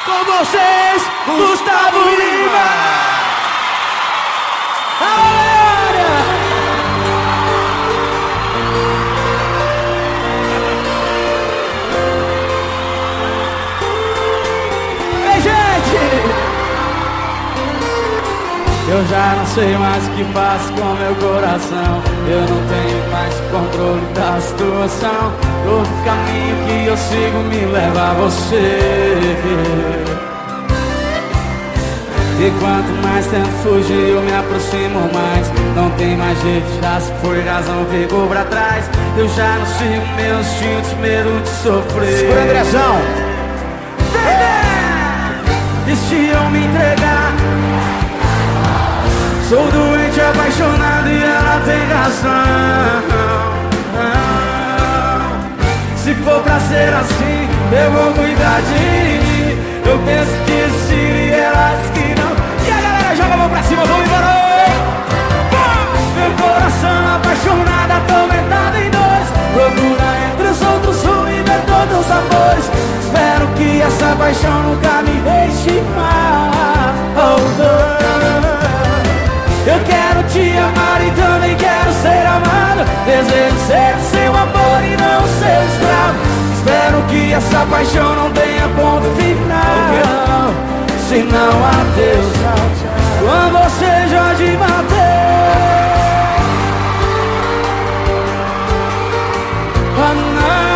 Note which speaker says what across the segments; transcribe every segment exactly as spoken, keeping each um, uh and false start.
Speaker 1: Com vocês, Gustavo Lima. Olha! Ei, gente! Eu já não sei mais o que faço com meu coração. Eu não tenho mais controle da situação. Todo caminho que eu sigo me leva a você. E quanto mais tento fugir, eu me aproximo mais. Não tem mais jeito, já se foi, razão ficou pra trás. Eu já não sigo meus instintos, medo de sofrer.
Speaker 2: Segura a direção.
Speaker 1: E se eu me entregar? Sou doente, apaixonado e ela tem razão. Se for pra ser assim, eu vou cuidar de mim. Eu penso que sim e ela diz que não. E a galera joga a mão pra cima, vamos embora. Meu coração apaixonado, atormentado em dores. Procura entre os outros um e ver todos os amores. Espero que essa paixão nunca me deixe mal. Oh, oh. Eu quero te amar e também quero ser amado. Desejo ser seu amor e não seu escravo. Espero que essa paixão não tenha ponto final. Senão adeus, quando você já te bateu. Oh, não.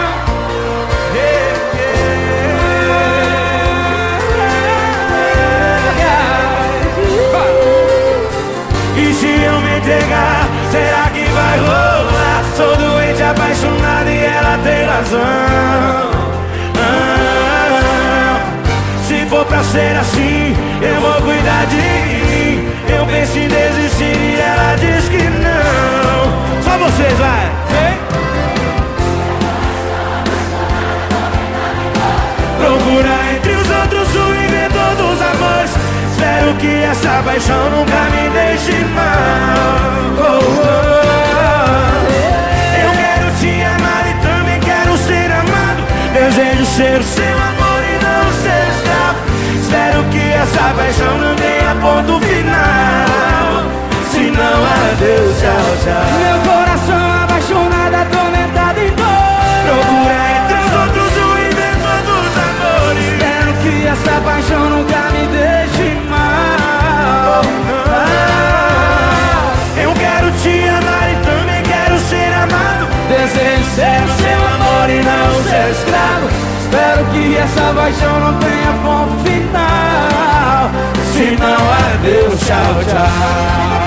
Speaker 1: Será que vai rolar? Sou doente, apaixonado e ela tem razão. ah, Se for pra ser assim, eu vou cuidar de mim. Eu penso em desistir e ela diz que não. Só vocês, vai! Hein? Procura entre os outros o e ver todos os amores. Espero que essa paixão nunca me deixe mal. Oh, oh, oh. Eu quero te amar e também quero ser amado. Desejo ser o seu amor e não ser escravo. Espero que essa paixão não tenha ponto final. Senão adeus, tchau, tchau. Meu coração apaixonado, atormentado em dor. Procura entre os outros um e ver todos os amores. Espero que essa paixão nunca me deixe mal. ah, Eu quero te amar e também quero ser amado. Desejo ser o seu amor e não ser escravo. Espero que essa paixão não tenha ponto final. Se não, adeus, tchau, tchau.